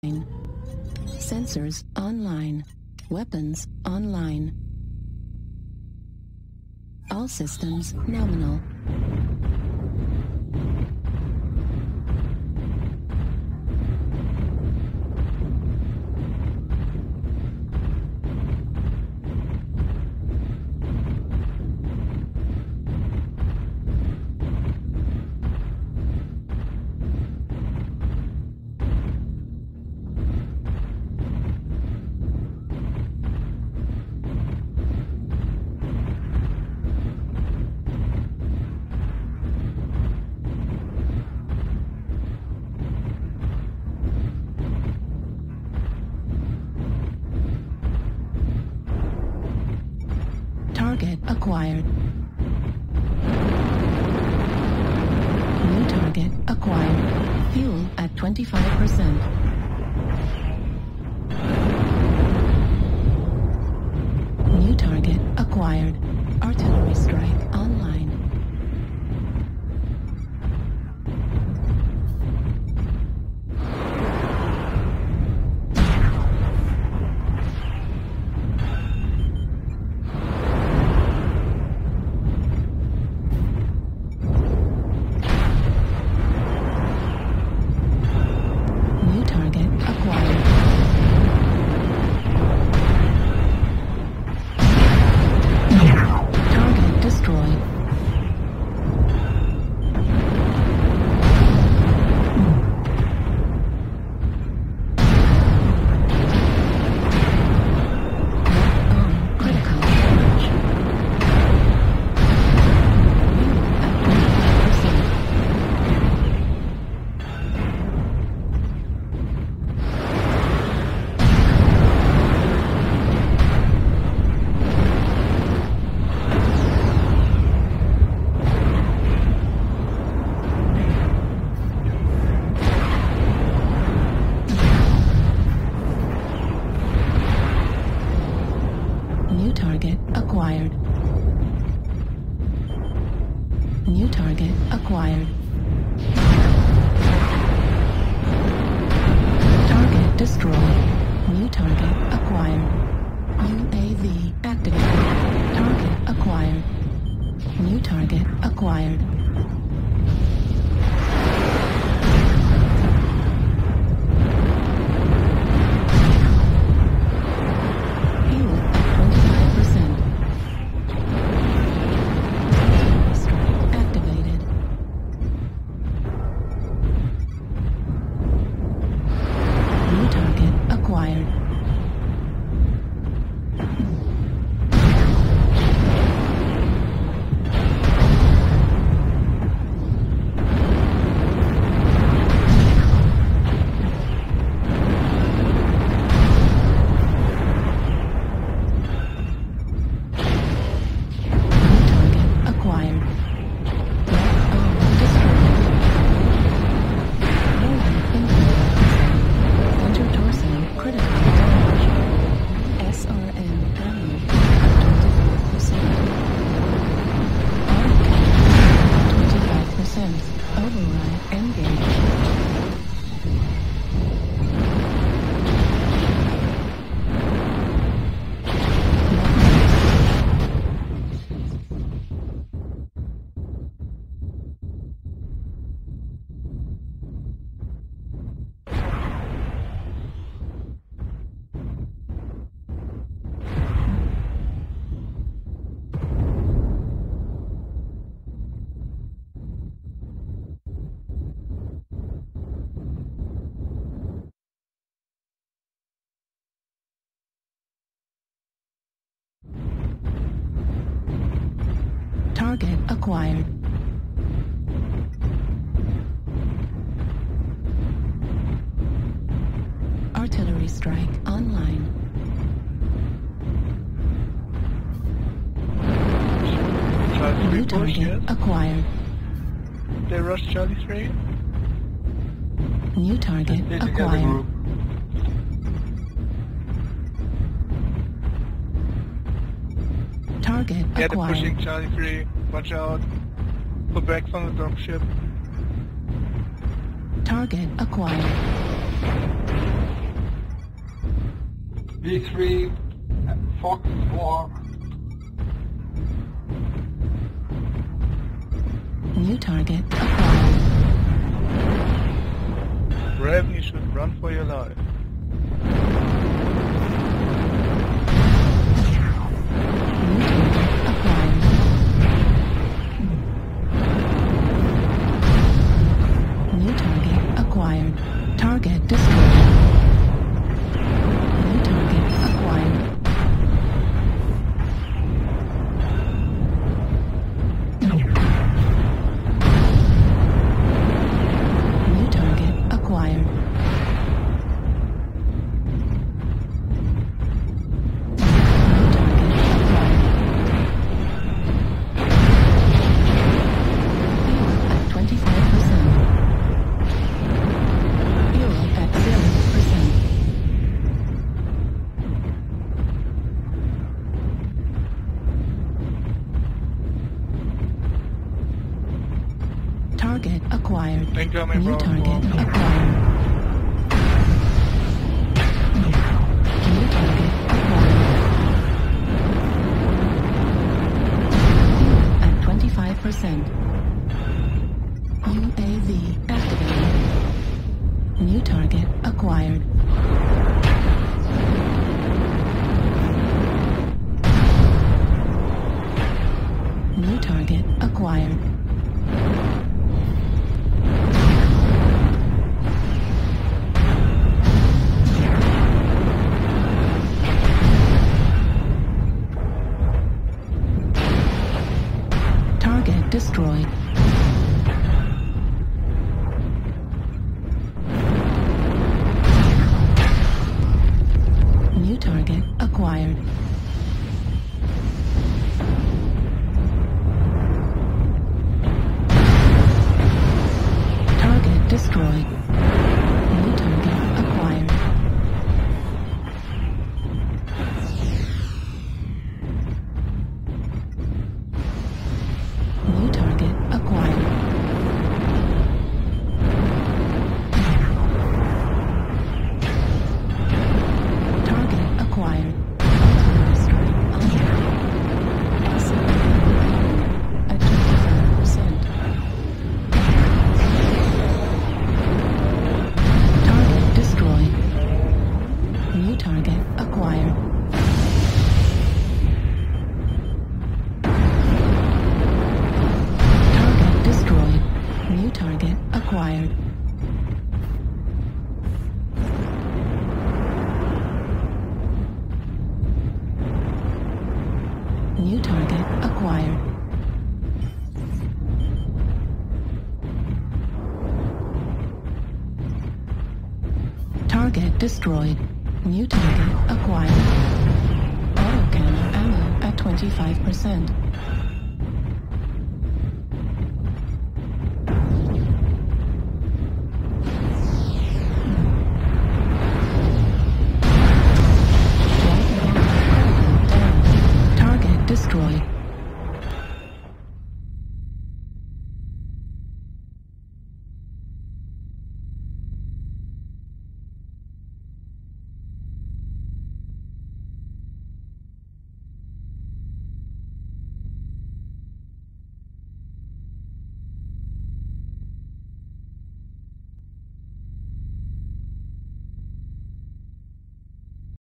Sensors online. Weapons online. All systems nominal. Target acquired. New target acquired. Fuel at 25%. New target acquired. Artillery strike online. New target acquired. New target acquired. Target destroyed. New target acquired. UAV activated. Target acquired. New target acquired. Target acquired. Artillery strike online. New target acquired. They rushed Charlie 3. New target acquired. Target Yeah, they're acquired. pushing Charlie 3. Watch out. Pull back from the dropship. Target acquired. B3 Fox 4. New target acquired. Raven, you should run for your life. New target acquired. New target acquired. Target destroyed. New target acquired. New target acquired. Target acquired. Incoming New round target one. acquired. New target acquired. Fuel at 25%. UAV activated. New target acquired. New target acquired. Target destroyed. New target acquired. Target destroyed. New target acquired. New target acquired. Target acquired. Artillery strike online. At 25%. Target destroyed. New target acquired. Target destroyed. New target acquired. New target acquired. Target destroyed. New target acquired. Auto cannon ammo at 25%.